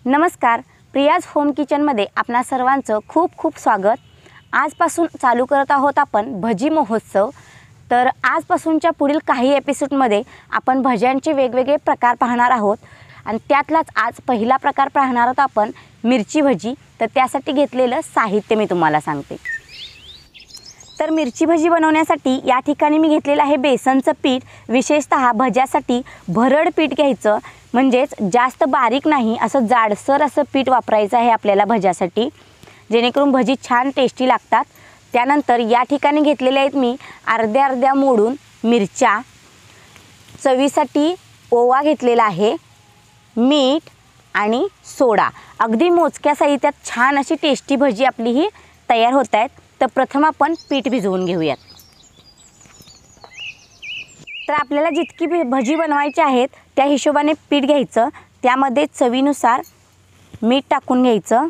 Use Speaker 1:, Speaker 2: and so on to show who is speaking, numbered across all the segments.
Speaker 1: नमस्कार, प्रियाज होम किचनमध्ये आपणा सर्वांचं खूप खूप स्वागत। आजपासून चालू करत आहोत आपण भजी महोत्सव। तर आजपासूनच्या पुढील काही एपिसोडमध्ये आपण भज्यांचे वेगवेगळे प्रकार पाहणार आहोत आणि त्यातलाच आज पहिला प्रकार पाहणार आहोत आपण मिरची भजी। तर त्यासाठी घेतलेलं साहित्य मी तुम्हाला सांगते। तर मिरची भजी बनवण्यासाठी या ठिकाणी मी घेतलेलं आहे बेसनचं पीठ। विशेषतः भज्यासाठी भरड पीठ घ्यायचं, म्हणजेच जास्त बारीक नाही, असं जाडसर असं पीठ वापरायचं आहे आपल्याला भज्यासाठी, जेणेकरून भजी छान टेस्टी लागतात। त्यानंतर या ठिकाणी घेतलेले आहेत मी अर्ध्या मोडून मिरच्या, चवीसाठी ओवा घेतलेला आहे, मीठ आणि सोडा। अगदी मोजक्या साहित्यात छान अशी टेस्टी भजी आपली ही तयार होत आहेत। तर प्रथम आपण पीठ भिजवून घेऊयात। तर आपल्याला जितकी भजी बनवायची आहेत त्या हिशोबाने पीठ घ्यायचं, त्यामध्ये चवीनुसार मीठ टाकून घ्यायचं,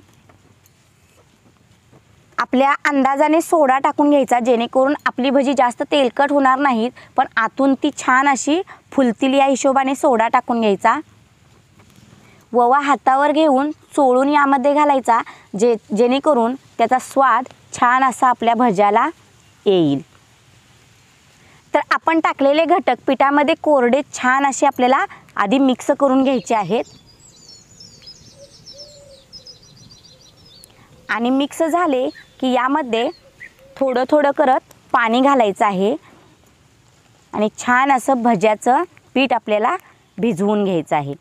Speaker 1: आपल्या अंदाजाने सोडा टाकून घ्यायचा, जेणेकरून आपली भजी जास्त तेलकट होणार नाहीत पण आतून ती छान अशी फुलतील या हिशोबाने सोडा टाकून घ्यायचा। ओवा हातावर घेऊन चोळून यामध्ये घालायचा, जेणेकरून त्याचा स्वाद छान असा आपल्या भज्याला येईल। तर आपण टाकलेले घटक पिठामध्ये कोरडे छान असे आपल्याला आधी मिक्स करून घ्यायचे आहेत आणि मिक्स झाले की यामध्ये थोडं करत पाणी घालायचं आहे आणि छान असं भज्याचं पीठ आपल्याला भिजवून घ्यायचं आहे।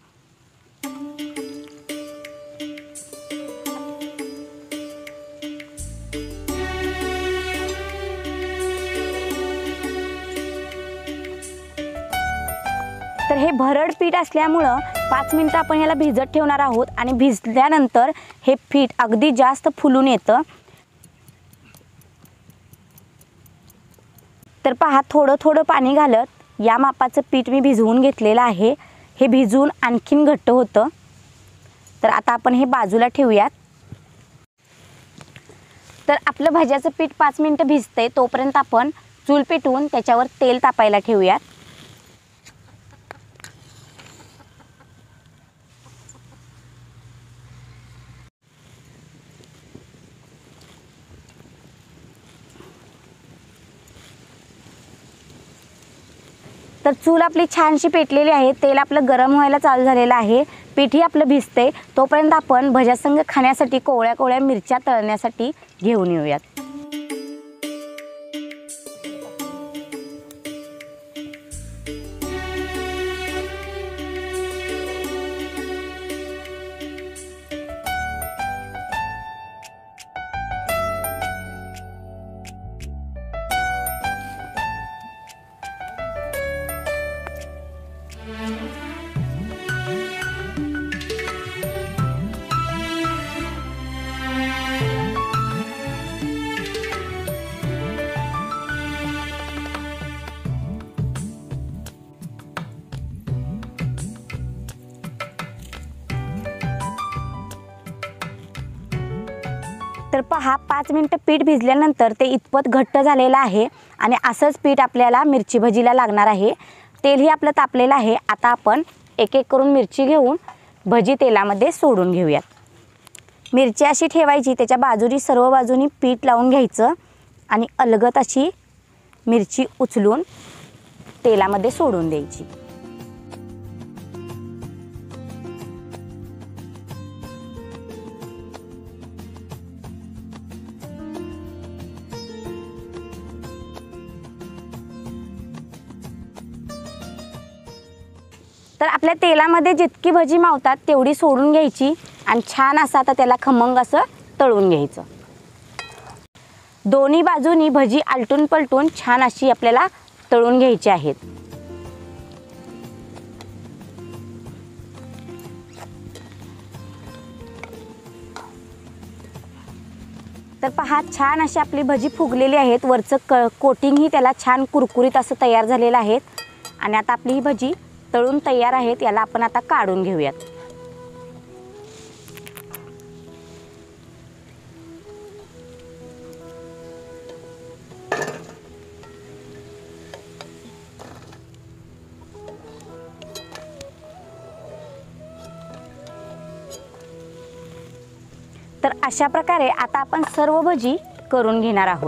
Speaker 1: तर हे भरड पीठ असल्यामुळे 5 मिनिटं आपण याला भिजत ठेवणार आहोत आणि भिजल्यानंतर हे पीठ अगदी जास्त फुलून येतं। तर पहा, थोडं पाणी घालत या मापाचं पीठ मी भिजवून घेतलेलं आहे। हे भिजून आणखीन घट्ट होतं। तर आता आपण हे बाजूला ठेवूयात। तर आपलं भज्याचं पीठ 5 मिनिटं भिजते तोपर्यंत आपण चूल पेटवून त्याच्यावर तेल तापायला ठेवूयात। तर चूल आपली छानशी पेटलेली आहे, तेल आपलं गरम व्हायला चालू झालेलं आहे, पीठही आपलं भिजते तोपर्यंत आपण भज्यासंग खाण्यासाठी कोवळ्या मिरच्या तळण्यासाठी घेऊन येऊयात। तर पहा, 5 मिनिटं पीठ भिजल्यानंतर ते इतपत घट्ट झालेलं आहे आणि असंच पीठ आपल्याला मिरची भजीला लागणार आहे। तेलही आपलं तापलेलं आहे। आता आपण एक करून मिरची घेऊन भजी तेलामध्ये सोडून घेऊयात। मिरची अशी ठेवायची, त्याच्या बाजूनी सर्व बाजूनी पीठ लावून घ्यायचं आणि अलगद अशी मिरची उचलून तेलामध्ये सोडून द्यायची। तर आपल्या तेलामध्ये जितकी भजी मावतात तेवढी सोडून घ्यायची आणि छान असं आता त्याला खमंग असं तळून घ्यायचं। दोन्ही बाजूनी भजी आलटून पलटून छान अशी आपल्याला तळून घ्यायची आहेत। तर पहा, छान अशी आपली भजी फुगलेली आहेत, वरचं कोटिंग ही त्याला छान कुरकुरीत असं तयार झालेलं आहे आणि आता आपली ही भजी तळून तयार आहेत। याला आपण आता काढून घेऊयात। तर अशा प्रकारे आता आपण सर्व भजी करून घेणार आहोत।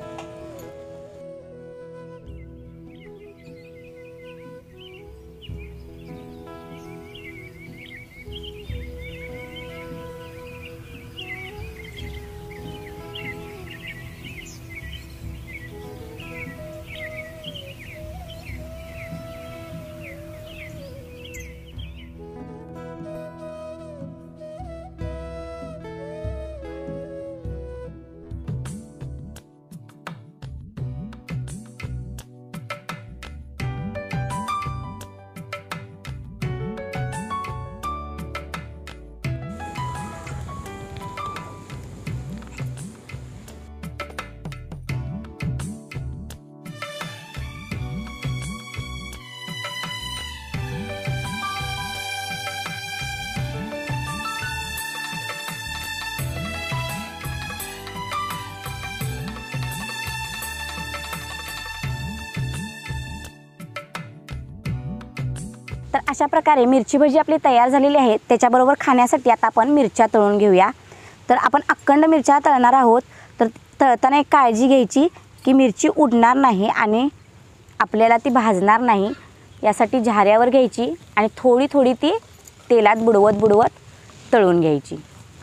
Speaker 1: तर अशा प्रकारे मिरची भजी आपली तयार झालेली आहे। त्याच्याबरोबर खाण्यासाठी आता आपण मिरच्या तळून घेऊया। तर आपण अखंड मिरच्या तळणार आहोत। तर तळताना एक काळजी घ्यायची की मिरची उडणार नाही आणि आपल्याला ती भाजणार नाही, यासाठी झाऱ्यावर घ्यायची आणि थोडी थोडी ती तेलात बुडवत तळून घ्यायची।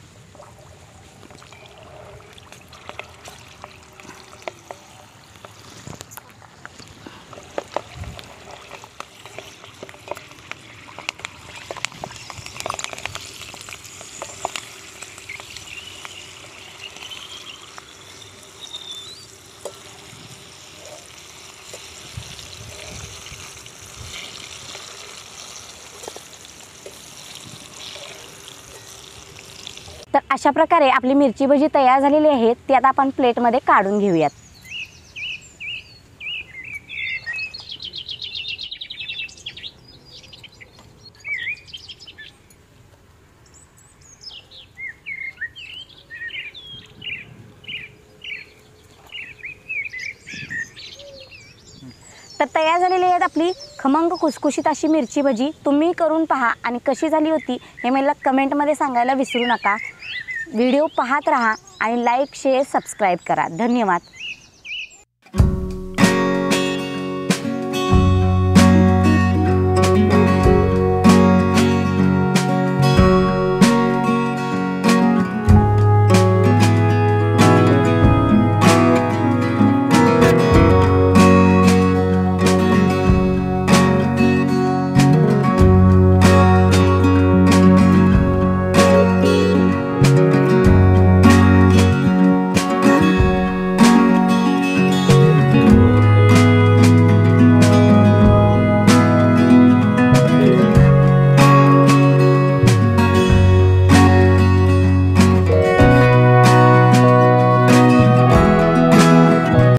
Speaker 1: तर अशा प्रकारे आपली मिरची भजी तयार झालेली आहे। ती आता आपण प्लेटमध्ये काढून घेऊयात। तर तयार झालेली आहे आपली खमंग खुसखुशीत अशी मिरची भजी। तुम्ही करून पहा आणि कशी झाली होती हे मला कमेंटमध्ये सांगायला विसरू नका। व्हिडिओ पाहत राहा आणि लाईक शेअर सबस्क्राईब करा। धन्यवाद।